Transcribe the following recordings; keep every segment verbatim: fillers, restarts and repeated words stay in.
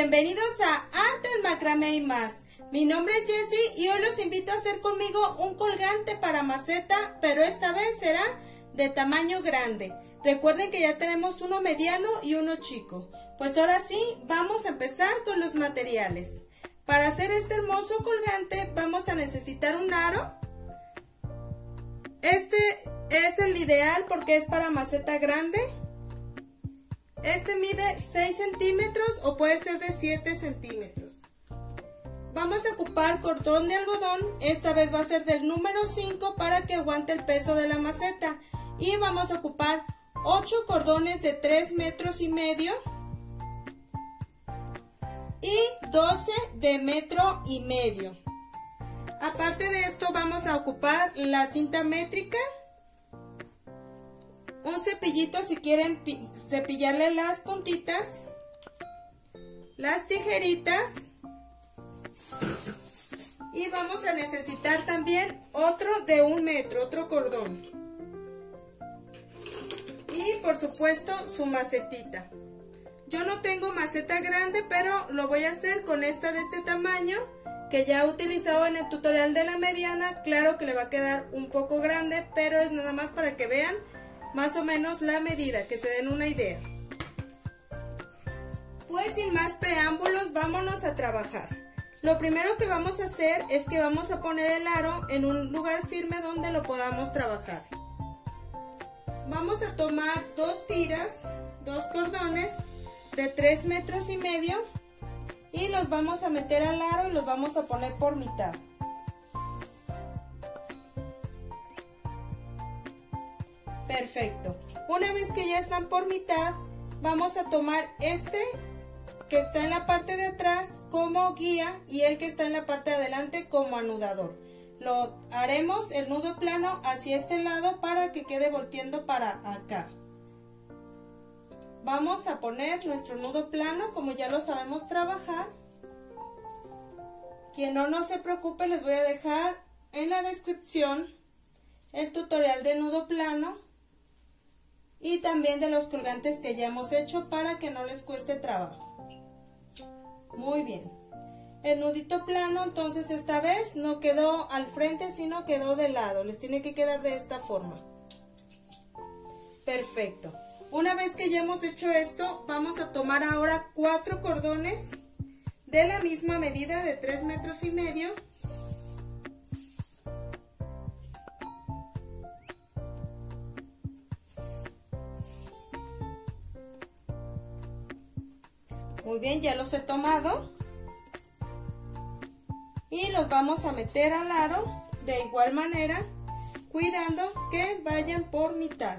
Bienvenidos a Arte del Macramé y más. Mi nombre es Jessie y hoy los invito a hacer conmigo un colgante para maceta, pero esta vez será de tamaño grande. Recuerden que ya tenemos uno mediano y uno chico. Pues ahora sí, vamos a empezar con los materiales. Para hacer este hermoso colgante vamos a necesitar un aro. Este es el ideal porque es para maceta grande. Este mide seis centímetros o puede ser de siete centímetros. Vamos a ocupar cordón de algodón, esta vez va a ser del número cinco para que aguante el peso de la maceta. Y vamos a ocupar ocho cordones de tres metros y medio y doce de metro y medio. Aparte de esto vamos a ocupar la cinta métrica, un cepillito si quieren cepillarle las puntitas, las tijeritas y vamos a necesitar también otro de un metro, otro cordón y por supuesto su macetita. Yo no tengo maceta grande, pero lo voy a hacer con esta de este tamaño que ya he utilizado en el tutorial de la mediana. Claro que le va a quedar un poco grande, pero es nada más para que vean más o menos la medida, que se den una idea. Pues sin más preámbulos, vámonos a trabajar. Lo primero que vamos a hacer es que vamos a poner el aro en un lugar firme donde lo podamos trabajar. Vamos a tomar dos tiras, dos cordones de tres metros y medio y los vamos a meter al aro y los vamos a poner por mitad. Perfecto. Una vez que ya están por mitad, vamos a tomar este que está en la parte de atrás como guía y el que está en la parte de adelante como anudador. Lo haremos el nudo plano hacia este lado para que quede volteando para acá. Vamos a poner nuestro nudo plano como ya lo sabemos trabajar. Quien no, no se preocupe, les voy a dejar en la descripción el tutorial de nudo plano y también de los colgantes que ya hemos hecho para que no les cueste trabajo. Muy bien. El nudito plano entonces esta vez no quedó al frente sino quedó de lado. Les tiene que quedar de esta forma. Perfecto. Una vez que ya hemos hecho esto, vamos a tomar ahora cuatro cordones de la misma medida de tres metros y medio. Muy bien, ya los he tomado. Y los vamos a meter al aro de igual manera, cuidando que vayan por mitad.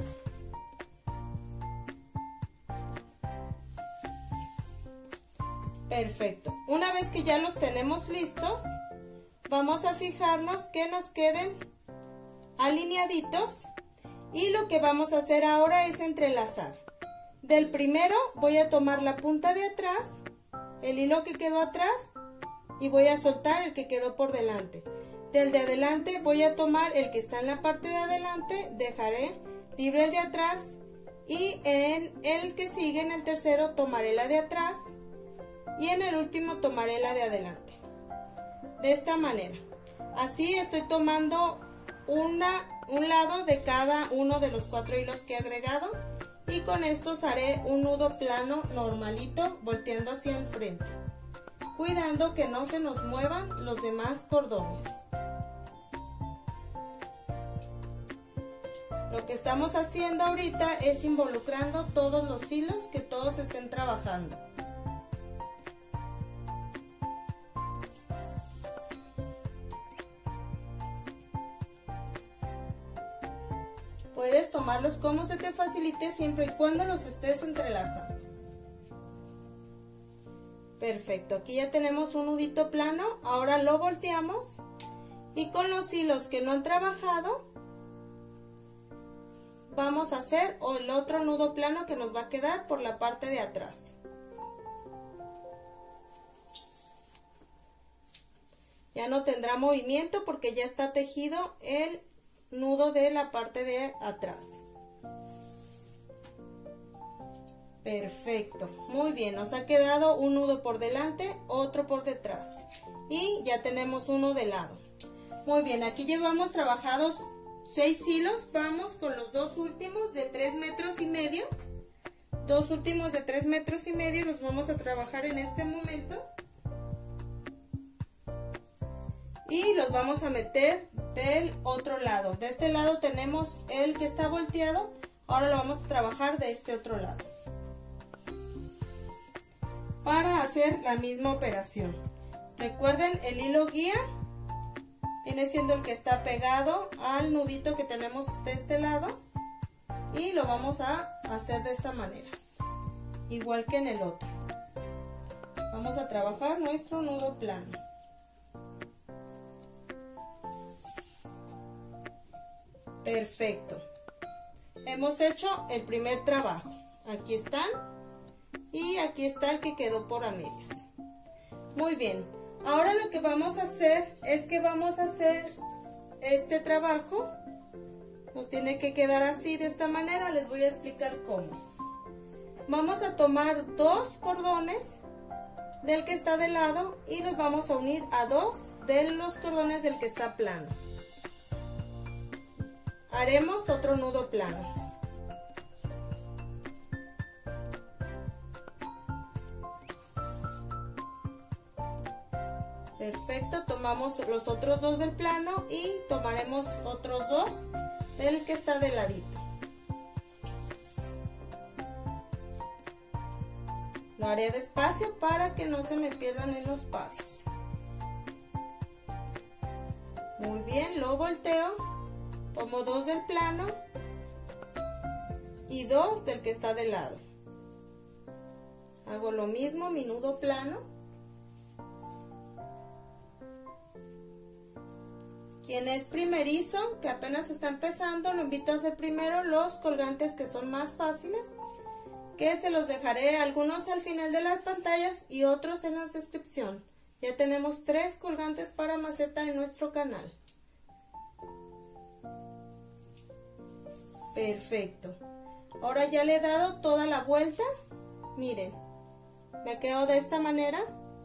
Perfecto. Una vez que ya los tenemos listos, vamos a fijarnos que nos queden alineaditos y lo que vamos a hacer ahora es entrelazar. Del primero voy a tomar la punta de atrás, el hilo que quedó atrás y voy a soltar el que quedó por delante. Del de adelante voy a tomar el que está en la parte de adelante, dejaré libre el de atrás y en el que sigue, en el tercero, tomaré la de atrás. Y en el último tomaré la de adelante. De esta manera. Así estoy tomando una, un lado de cada uno de los cuatro hilos que he agregado. Y con estos haré un nudo plano normalito, volteando hacia el frente. Cuidando que no se nos muevan los demás cordones. Lo que estamos haciendo ahorita es involucrando todos los hilos, que todos estén trabajando. Puedes tomarlos como se te facilite siempre y cuando los estés entrelazando. Perfecto, aquí ya tenemos un nudito plano, ahora lo volteamos y con los hilos que no han trabajado vamos a hacer el otro nudo plano que nos va a quedar por la parte de atrás. Ya no tendrá movimiento porque ya está tejido el nudo de la parte de atrás. Perfecto, muy bien, nos ha quedado un nudo por delante, otro por detrás y ya tenemos uno de lado. Muy bien, aquí llevamos trabajados seis hilos, vamos con los dos últimos de tres metros y medio. Dos últimos de tres metros y medio los vamos a trabajar en este momento. Y los vamos a meter del otro lado. De este lado tenemos el que está volteado, ahora lo vamos a trabajar de este otro lado. Para hacer la misma operación. Recuerden, el hilo guía viene siendo el que está pegado al nudito que tenemos de este lado y lo vamos a hacer de esta manera, igual que en el otro. Vamos a trabajar nuestro nudo plano. Perfecto. Hemos hecho el primer trabajo. Aquí están y aquí está el que quedó por a medias. Muy bien. Ahora lo que vamos a hacer es que vamos a hacer este trabajo. Nos tiene que quedar así, de esta manera. Les voy a explicar cómo. Vamos a tomar dos cordones del que está de lado y los vamos a unir a dos de los cordones del que está plano. Haremos otro nudo plano. Perfecto, tomamos los otros dos del plano y tomaremos otros dos del que está de ladito. Lo haré despacio para que no se me pierdan en los pasos. Muy bien, lo volteo, tomo dos del plano y dos del que está de lado. Hago lo mismo, mi nudo plano. Quien es primerizo, que apenas está empezando, lo invito a hacer primero los colgantes que son más fáciles, que se los dejaré algunos al final de las pantallas y otros en la descripción. Ya tenemos tres colgantes para maceta en nuestro canal. Perfecto. Ahora ya le he dado toda la vuelta. Miren, me quedo de esta manera.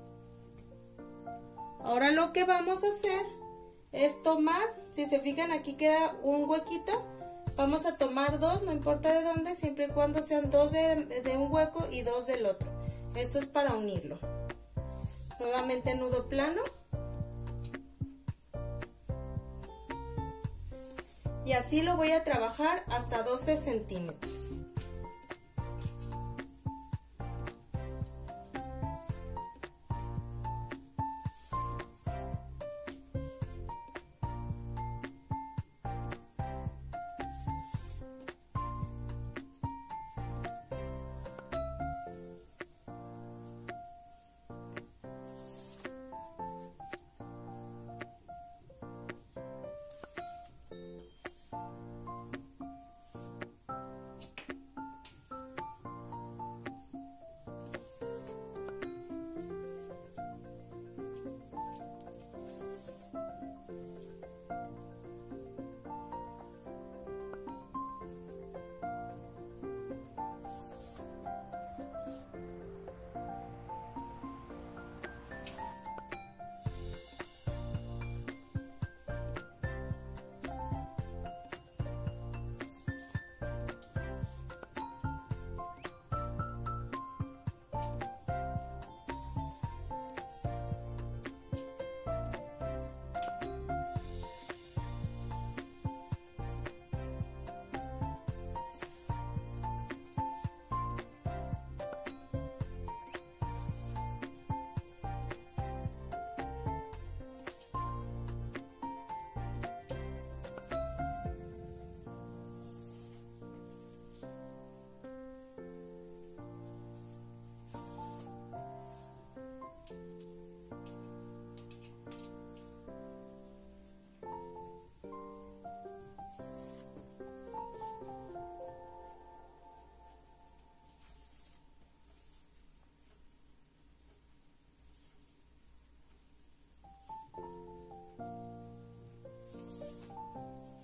Ahora lo que vamos a hacer es tomar, si se fijan aquí queda un huequito, vamos a tomar dos, no importa de dónde, siempre y cuando sean dos de, de un hueco y dos del otro. Esto es para unirlo. Nuevamente nudo plano. Y así lo voy a trabajar hasta doce centímetros.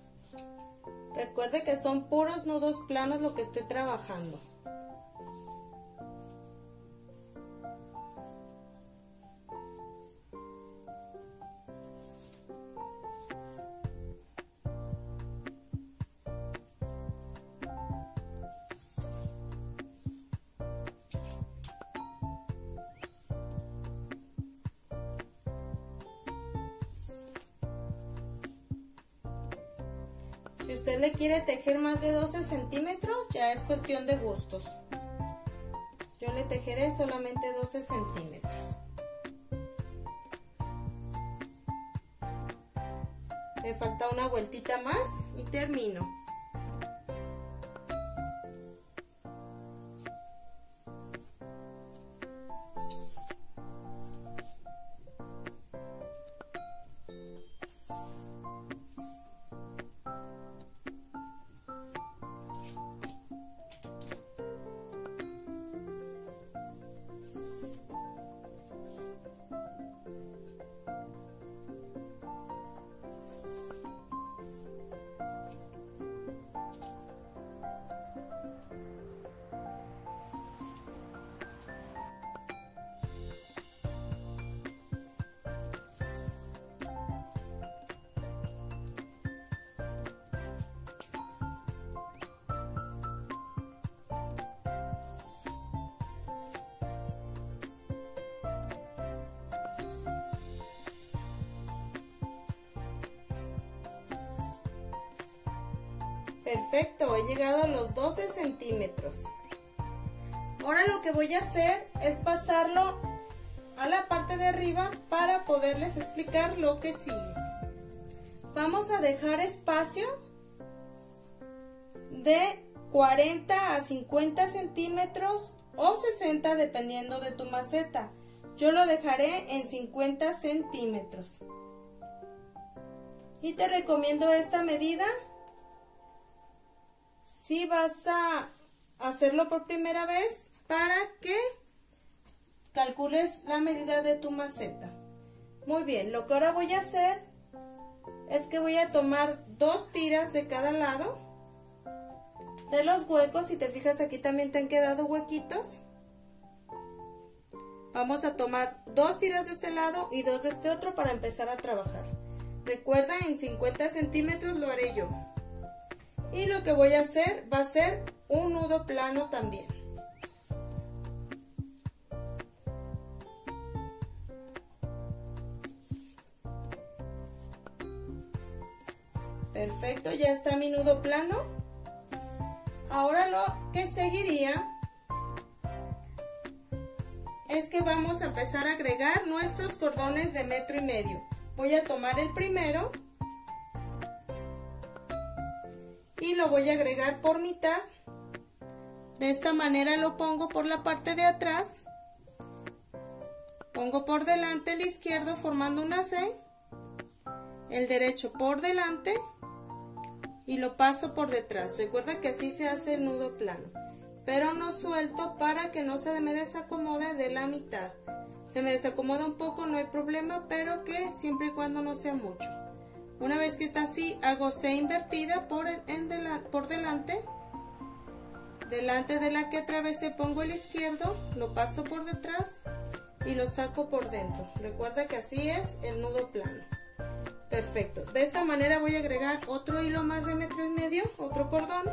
Recuerde que son puros nudos planos lo que estoy trabajando. usted le quiere tejer más de doce centímetros, ya es cuestión de gustos. Yo le tejeré solamente doce centímetros. Me falta una vueltita más y termino. Perfecto, he llegado a los doce centímetros. Ahora lo que voy a hacer es pasarlo a la parte de arriba para poderles explicar lo que sigue. Vamos a dejar espacio de cuarenta a cincuenta centímetros o sesenta dependiendo de tu maceta. Yo lo dejaré en cincuenta centímetros. Y te recomiendo esta medida si vas a hacerlo por primera vez para que calcules la medida de tu maceta. Muy bien, lo que ahora voy a hacer es que voy a tomar dos tiras de cada lado de los huecos. Si te fijas, aquí también te han quedado huequitos. Vamos a tomar dos tiras de este lado y dos de este otro para empezar a trabajar. Recuerda, en cincuenta centímetros lo haré yo. Y lo que voy a hacer va a ser un nudo plano también. Perfecto, ya está mi nudo plano. Ahora lo que seguiría es que vamos a empezar a agregar nuestros cordones de metro y medio. Voy a tomar el primero y lo voy a agregar por mitad. De esta manera lo pongo por la parte de atrás, pongo por delante el izquierdo formando una C, el derecho por delante y lo paso por detrás. Recuerda que así se hace el nudo plano, pero no suelto para que no se me desacomode de la mitad. Se me desacomoda un poco, no hay problema, pero que siempre y cuando no sea mucho. Una vez que está así, hago C invertida por, en delan, por delante. Delante de la que atravesé pongo el izquierdo, lo paso por detrás y lo saco por dentro. Recuerda que así es el nudo plano. Perfecto. De esta manera voy a agregar otro hilo más de metro y medio, otro cordón.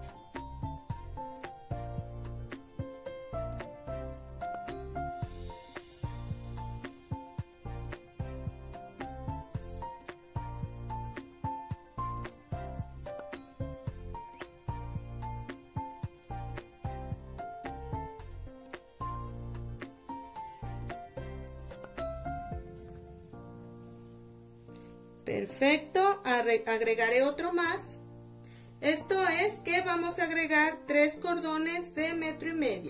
Perfecto, agregaré otro más. Esto es que vamos a agregar tres cordones de metro y medio.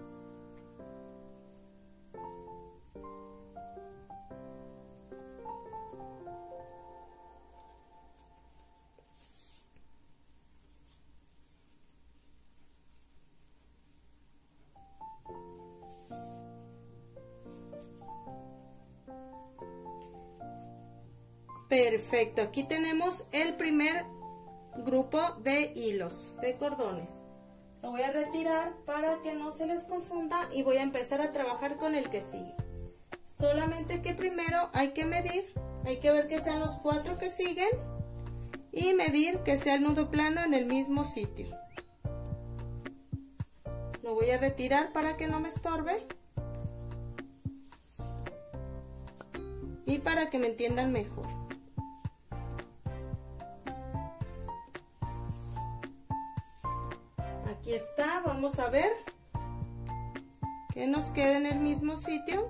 Perfecto, aquí tenemos el primer grupo de hilos, de cordones. Lo voy a retirar para que no se les confunda y voy a empezar a trabajar con el que sigue. Solamente que primero hay que medir, hay que ver que sean los cuatro que siguen y medir que sea el nudo plano en el mismo sitio. Lo voy a retirar para que no me estorbe y para que me entiendan mejor. vamos a ver que nos quede en el mismo sitio.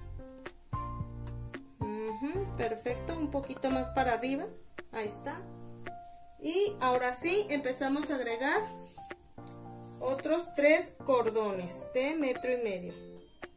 Uh-huh, perfecto, un poquito más para arriba, ahí está. Y ahora sí empezamos a agregar otros tres cordones de metro y medio.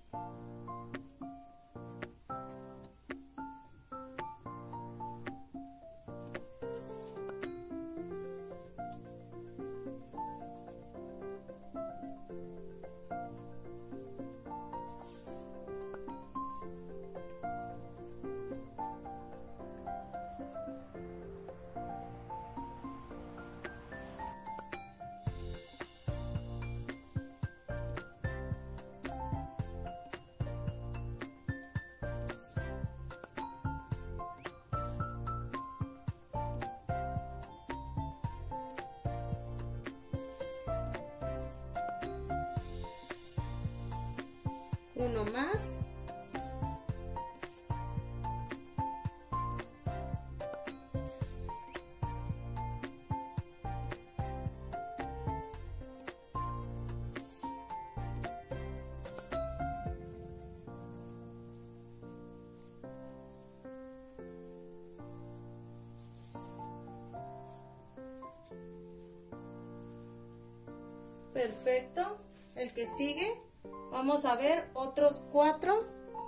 Uno más. Perfecto. El que sigue. Vamos a ver otros cuatro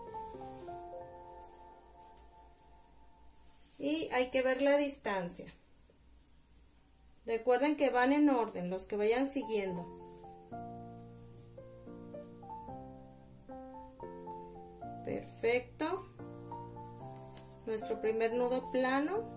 y hay que ver la distancia. Recuerden que van en orden los que vayan siguiendo. Perfecto. Nuestro primer nudo plano.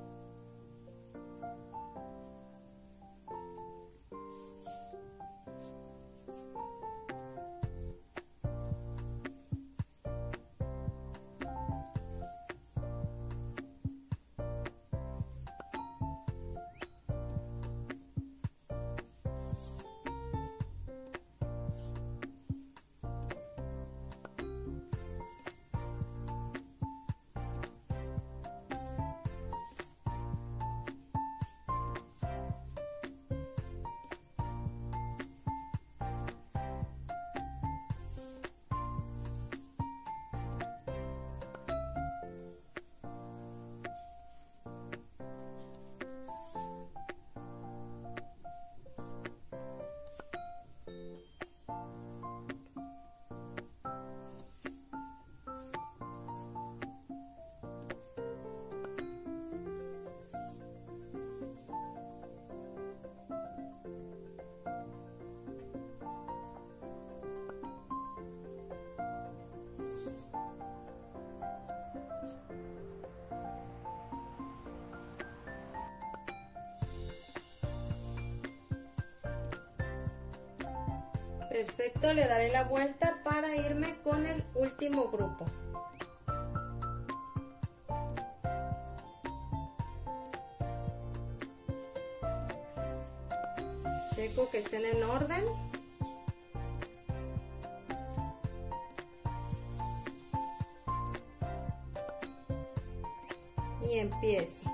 Perfecto, le daré la vuelta para irme con el último grupo. Checo que estén en orden. Y empiezo.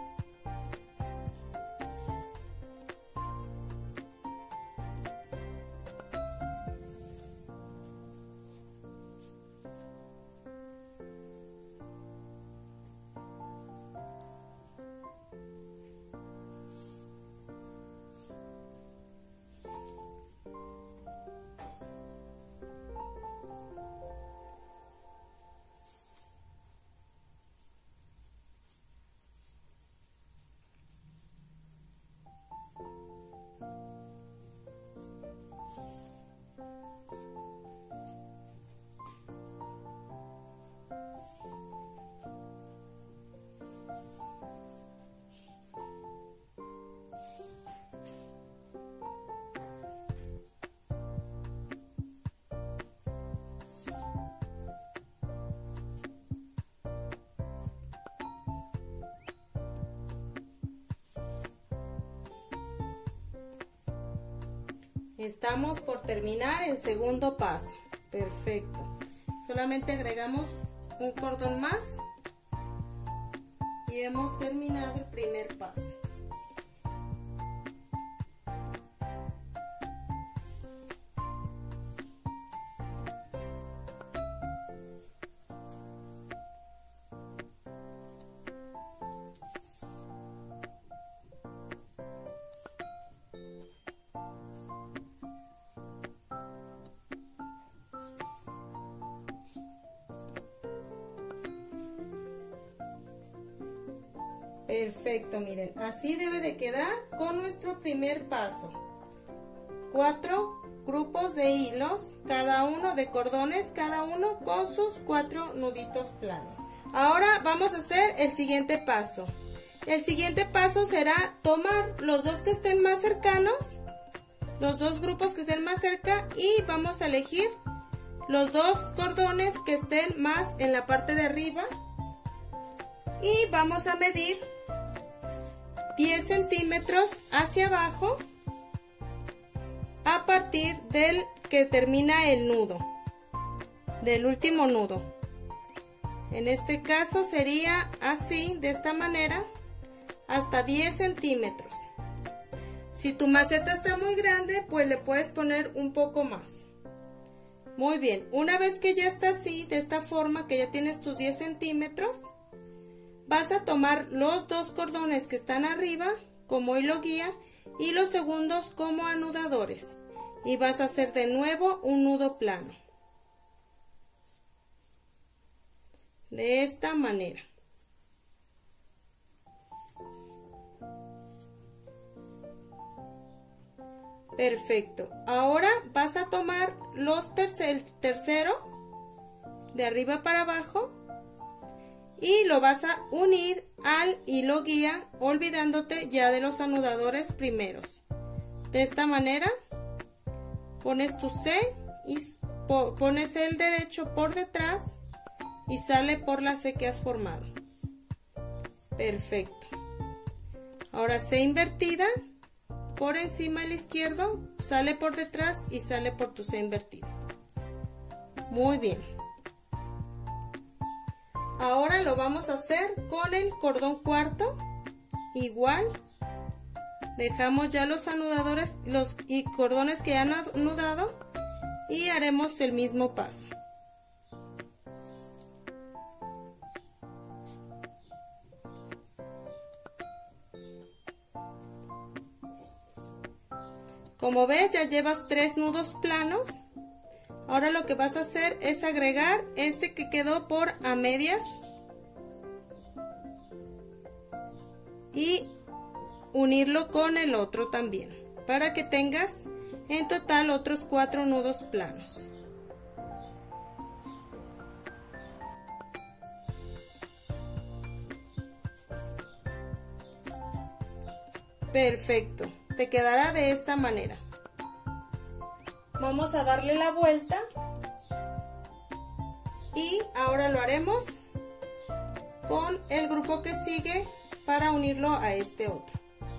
Estamos por terminar el segundo paso. Perfecto. Solamente agregamos un cordón más y hemos terminado el primer paso. Perfecto, miren, así debe de quedar con nuestro primer paso. Cuatro grupos de hilos, cada uno de cordones, cada uno con sus cuatro nuditos planos. Ahora vamos a hacer el siguiente paso. El siguiente paso será tomar los dos que estén más cercanos, los dos grupos que estén más cerca, y vamos a elegir los dos cordones que estén más en la parte de arriba y vamos a medir diez centímetros hacia abajo a partir del que termina el nudo, del último nudo. En este caso sería así, de esta manera, hasta diez centímetros. Si tu maceta está muy grande, pues le puedes poner un poco más. Muy bien, una vez que ya está así, de esta forma, que ya tienes tus diez centímetros, vas a tomar los dos cordones que están arriba como hilo guía y los segundos como anudadores. Y vas a hacer de nuevo un nudo plano. De esta manera. Perfecto. Ahora vas a tomar los tercer, el tercero de arriba para abajo y lo vas a unir al hilo guía, olvidándote ya de los anudadores primeros. De esta manera pones tu C y pones el derecho por detrás y sale por la C que has formado. Perfecto. Ahora C invertida por encima el izquierdo, sale por detrás y sale por tu C invertida. Muy bien. Ahora lo vamos a hacer con el cordón cuarto. Igual, dejamos ya los anudadores los y cordones que han anudado y haremos el mismo paso. Como ves, ya llevas tres nudos planos. Ahora lo que vas a hacer es agregar este que quedó por a medias y unirlo con el otro también, para que tengas en total otros cuatro nudos planos. Perfecto. Te quedará de esta manera. Vamos a darle la vuelta y ahora lo haremos con el grupo que sigue para unirlo a este otro.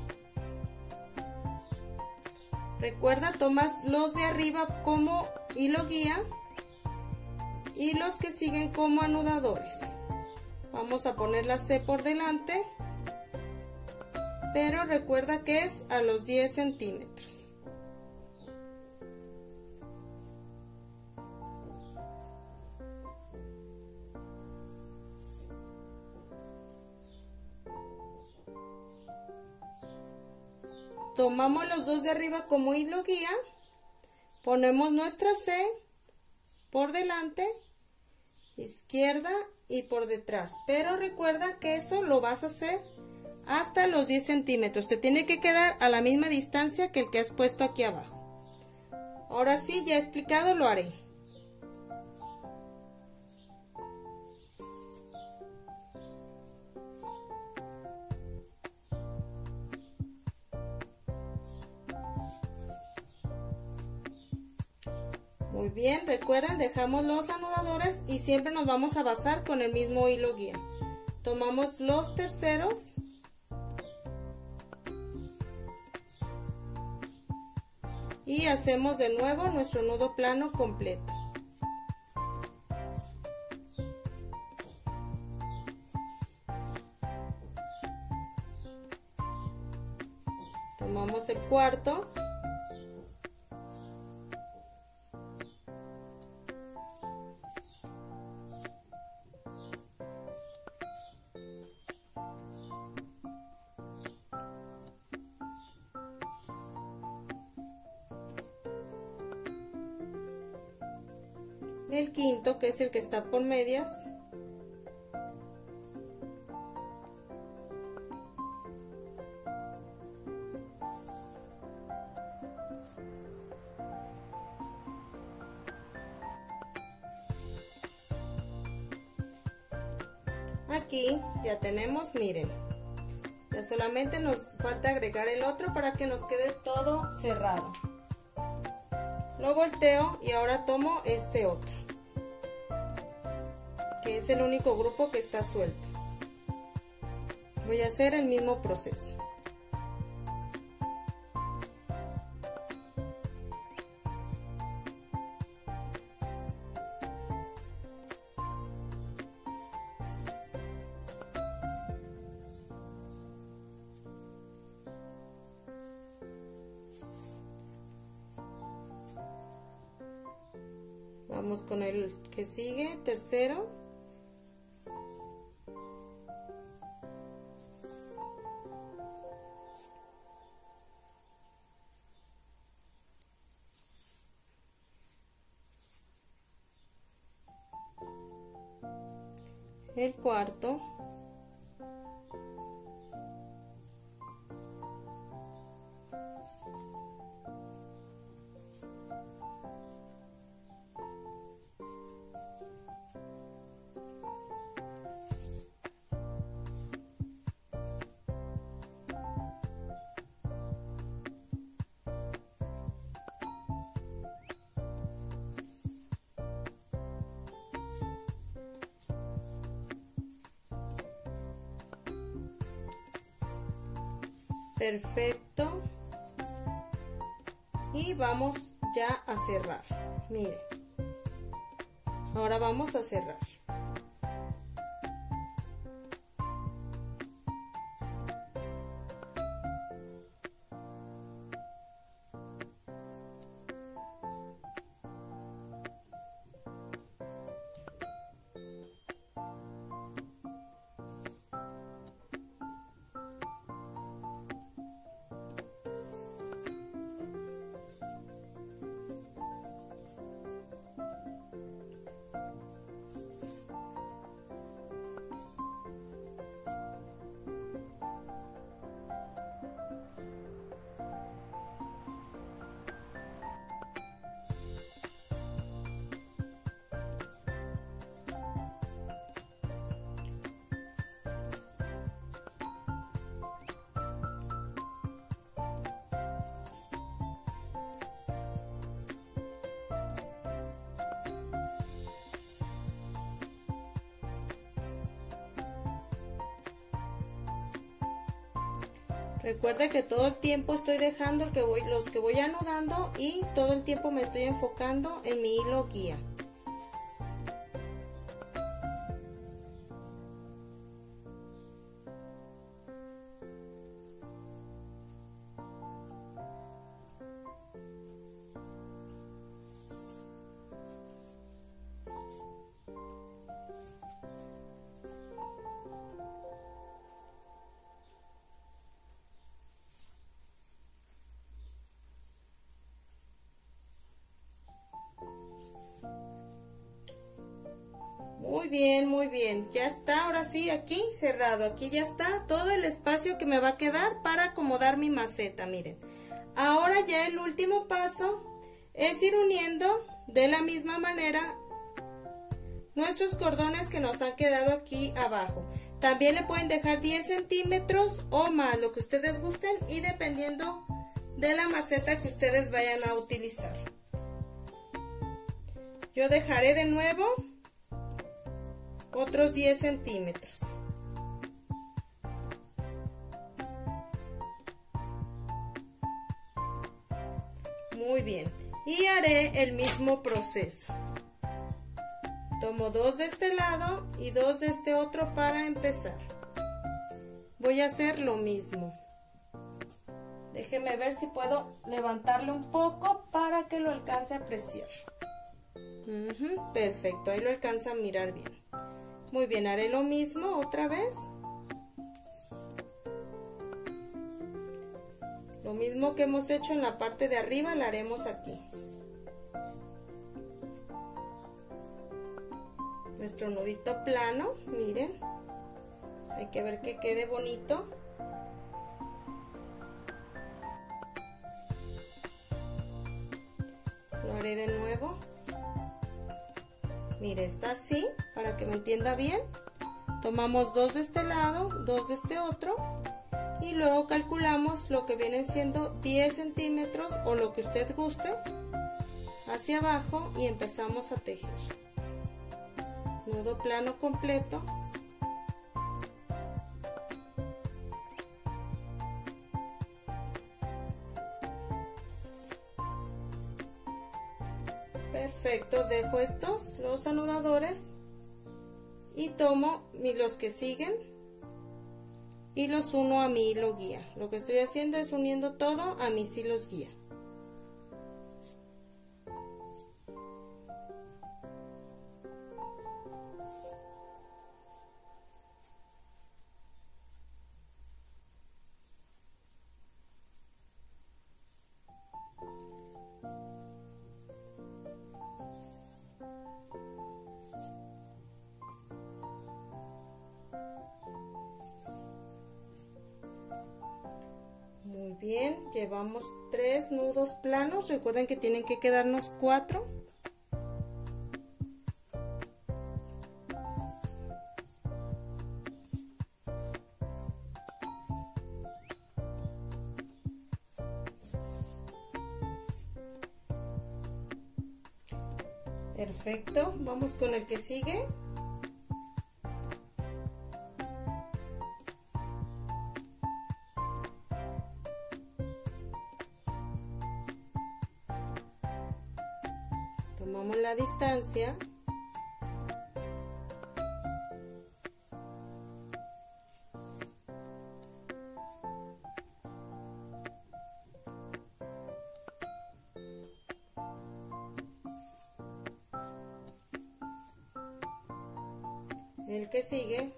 Recuerda, tomas los de arriba como hilo guía y los que siguen como anudadores. Vamos a poner la C por delante, pero recuerda que es a los diez centímetros. Tomamos los dos de arriba como hilo guía, ponemos nuestra C por delante, izquierda y por detrás, pero recuerda que eso lo vas a hacer hasta los diez centímetros, te tiene que quedar a la misma distancia que el que has puesto aquí abajo. Ahora sí, ya explicado, lo haré. Muy bien, recuerden, dejamos los anudadores y siempre nos vamos a basar con el mismo hilo guía. Tomamos los terceros y hacemos de nuevo nuestro nudo plano completo. Tomamos el cuarto el quinto, que es el que está por medias, Aquí ya tenemos, miren, ya solamente nos falta agregar el otro para que nos quede todo cerrado. Lo volteo y ahora tomo este otro, que es el único grupo que está suelto. Voy a hacer el mismo proceso. Vamos con el que sigue, tercero. El cuarto. Perfecto. Y vamos ya a cerrar. Miren. Ahora vamos a cerrar. Recuerde que todo el tiempo estoy dejando el que voy, los que voy anudando y todo el tiempo me estoy enfocando en mi hilo guía. Muy bien, muy bien, ya está, ahora sí, aquí cerrado, aquí ya está todo el espacio que me va a quedar para acomodar mi maceta, miren. Ahora ya el último paso es ir uniendo de la misma manera nuestros cordones que nos han quedado aquí abajo. También le pueden dejar diez centímetros o más, lo que ustedes gusten y dependiendo de la maceta que ustedes vayan a utilizar. Yo dejaré de nuevo otros diez centímetros. Muy bien. Y haré el mismo proceso. Tomo dos de este lado y dos de este otro para empezar. Voy a hacer lo mismo. Déjenme ver si puedo levantarle un poco para que lo alcance a apreciar. Uh-huh, perfecto, ahí lo alcanza a mirar bien. Muy bien, haré lo mismo otra vez. Lo mismo que hemos hecho en la parte de arriba, lo haremos aquí. Nuestro nudito plano, miren. Hay que ver que quede bonito. Lo haré de nuevo. Mire, está así, para que me entienda bien. tomamos dos de este lado, dos de este otro y luego calculamos lo que vienen siendo diez centímetros o lo que usted guste hacia abajo y empezamos a tejer. Nudo plano completo. Perfecto, dejo estos, los anudadores, y tomo los que siguen y los uno a mi hilo guía. Lo que estoy haciendo es uniendo todo a mis hilos guía. Muy bien, llevamos tres nudos planos. Recuerden que tienen que quedarnos cuatro. Perfecto, vamos con el que sigue. Tomamos la distancia. El que sigue.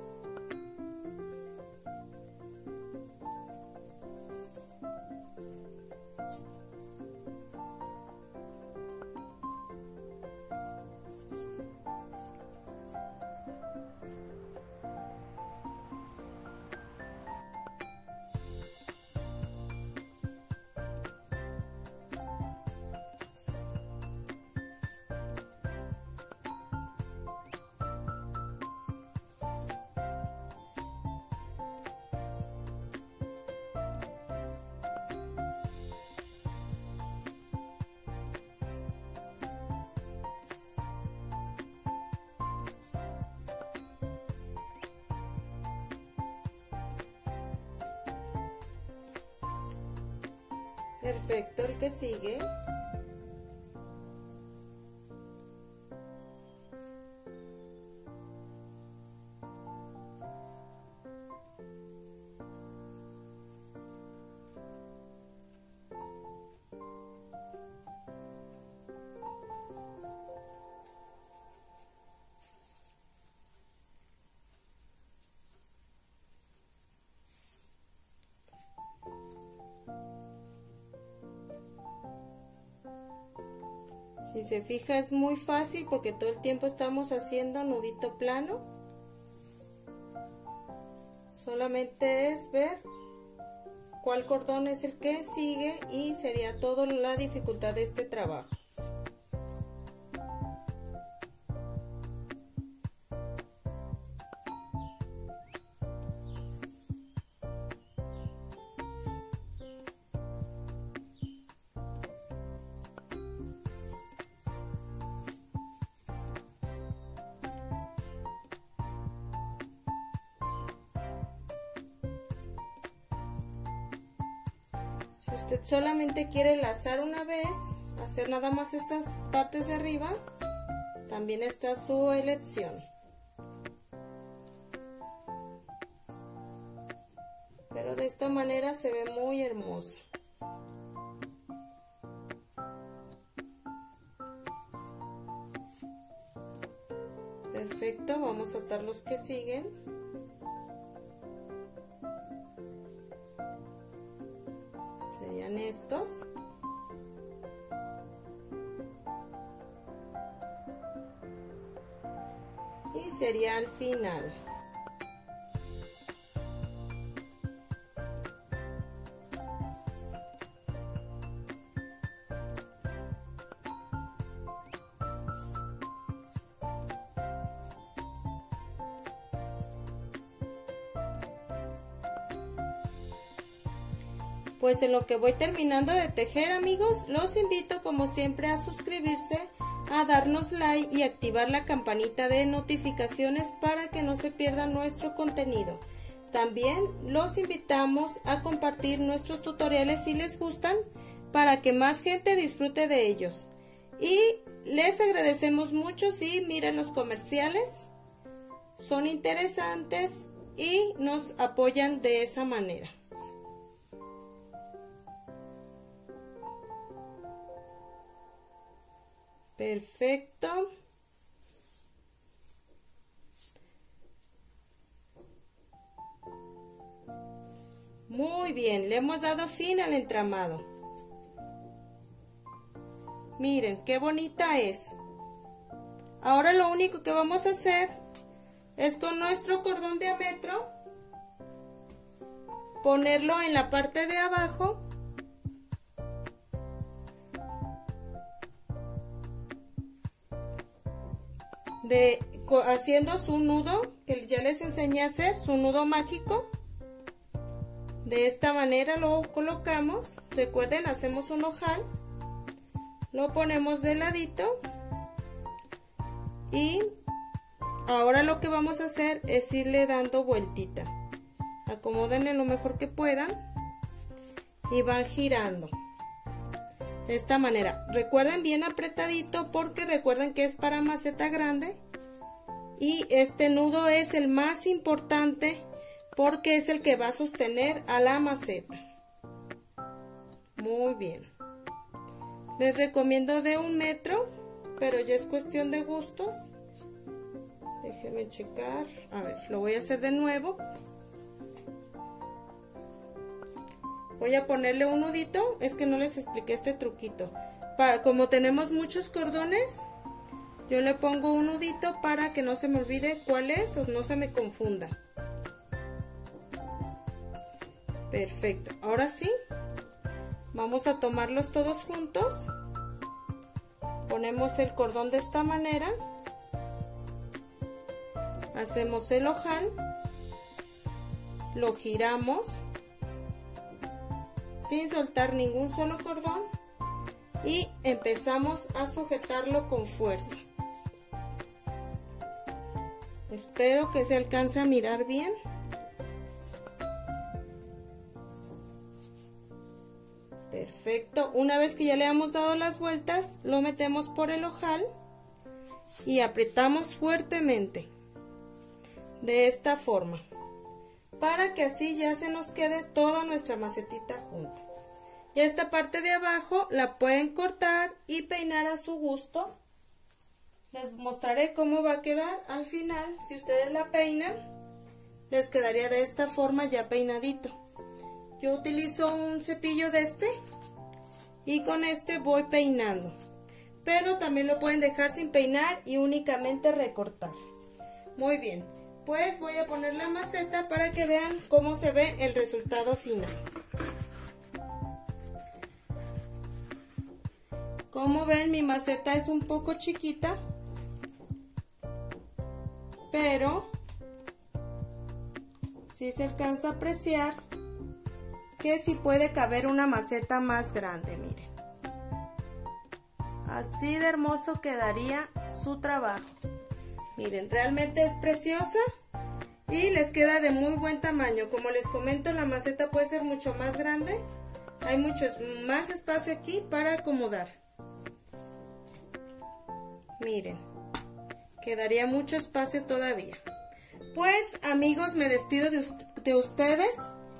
Perfecto, el que sigue. Si se fija, es muy fácil porque todo el tiempo estamos haciendo nudito plano. Solamente es ver cuál cordón es el que sigue y sería toda la dificultad de este trabajo. Si usted solamente quiere lazar una vez, hacer nada más estas partes de arriba, también está a su elección. Pero de esta manera se ve muy hermosa. Perfecto, vamos a atar los que siguen. Serían estos. Y sería al final. Pues en lo que voy terminando de tejer, amigos, los invito como siempre a suscribirse, a darnos like y activar la campanita de notificaciones para que no se pierda nuestro contenido. También los invitamos a compartir nuestros tutoriales si les gustan, para que más gente disfrute de ellos. Y les agradecemos mucho si miran los comerciales, son interesantes y nos apoyan de esa manera. Perfecto. Muy bien, le hemos dado fin al entramado. Miren qué bonita es. Ahora lo único que vamos a hacer es con nuestro cordón diámetro ponerlo en la parte de abajo de haciendo su nudo que ya les enseñé a hacer, su nudo mágico. De esta manera lo colocamos. Recuerden, hacemos un ojal, lo ponemos de ladito y ahora lo que vamos a hacer es irle dando vueltita. Acomódenle lo mejor que puedan y van girando de esta manera. Recuerden bien apretadito, porque recuerden que es para maceta grande y este nudo es el más importante porque es el que va a sostener a la maceta. Muy bien. Les recomiendo de un metro, pero ya es cuestión de gustos. Déjenme checar. A ver, lo voy a hacer de nuevo. Voy a ponerle un nudito. Es que no les expliqué este truquito. Para, como tenemos muchos cordones, yo le pongo un nudito para que no se me olvide cuál es o no se me confunda. Perfecto. Ahora sí, vamos a tomarlos todos juntos. Ponemos el cordón de esta manera. Hacemos el ojal. Lo giramos sin soltar ningún solo cordón y empezamos a sujetarlo con fuerza. Espero que se alcance a mirar bien. Perfecto. Una vez que ya le hemos dado las vueltas, lo metemos por el ojal y apretamos fuertemente de esta forma, para que así ya se nos quede toda nuestra macetita junta. Y esta parte de abajo la pueden cortar y peinar a su gusto. Les mostraré cómo va a quedar al final. Si ustedes la peinan, les quedaría de esta forma ya peinadito. Yo utilizo un cepillo de este y con este voy peinando, pero también lo pueden dejar sin peinar y únicamente recortar. Muy bien, pues voy a poner la maceta para que vean cómo se ve el resultado final. Como ven, mi maceta es un poco chiquita, pero sí se alcanza a apreciar que sí puede caber una maceta más grande. Miren, así de hermoso quedaría su trabajo. Miren, realmente es preciosa y les queda de muy buen tamaño. Como les comento, la maceta puede ser mucho más grande. Hay mucho más espacio aquí para acomodar. Miren, quedaría mucho espacio todavía. Pues amigos, me despido de, de ustedes.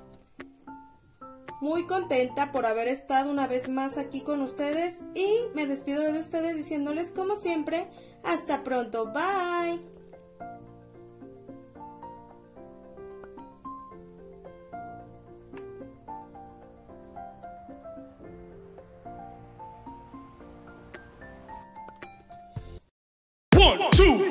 Muy contenta por haber estado una vez más aquí con ustedes y me despido de ustedes diciéndoles como siempre, hasta pronto, bye. One, two.